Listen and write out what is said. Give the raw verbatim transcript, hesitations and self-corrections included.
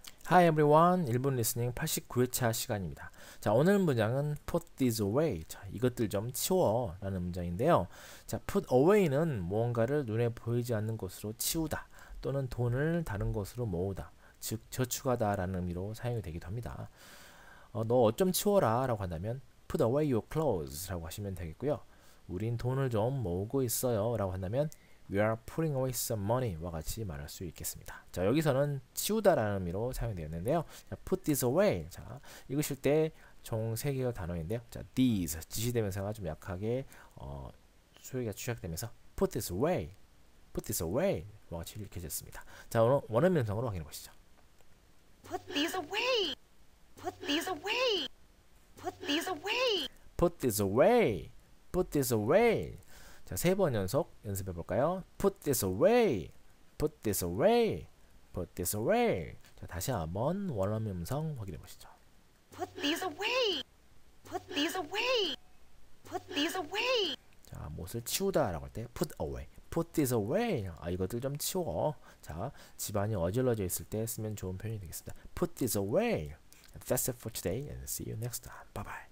Hi everyone, 일 분 리스닝 팔십구 회차 시간입니다. 자, 오늘 문장은 put this away. 자, 이것들 좀 치워 라는 문장인데요. 자, put away는 무언가를 눈에 보이지 않는 곳으로 치우다 또는 돈을 다른 곳으로 모으다, 즉 저축하다 라는 의미로 사용이 되기도 합니다. 어, 너 옷 좀 치워라 라고 한다면 put away your clothes 라고 하시면 되겠고요. 우린 돈을 좀 모으고 있어요 라고 한다면 We are putting away some money 와 같이 말할 수 있겠습니다. 자, 여기서는 치우다라는 의미로 사용되었는데요. 자, put this away. 자, 읽으실 때 총 세 개의 단어인데요. 자, these 지시대명사가 좀 약하게 어, 소리가 취약되면서 put this away, put this away 와 같이 읽혀졌습니다. 자, 오늘 원어 명상으로 확인해 보시죠. Put these away. Put these away. Put these away. Put this away, put this away. 자, 세 번 연속 연습해 볼까요? Put this away, put this away, put this away. 자, 다시 한번 원어민 음성 확인해 보시죠. Put these away. Put these away. Put these away. 자, 무엇을 치우다라고 할 때 put away, put this away. 아, 이것들 좀 치워. 자, 집안이 어질러져 있을 때 쓰면 좋은 표현이 되겠습니다. Put this away. That's it for today and see you next time. Bye bye.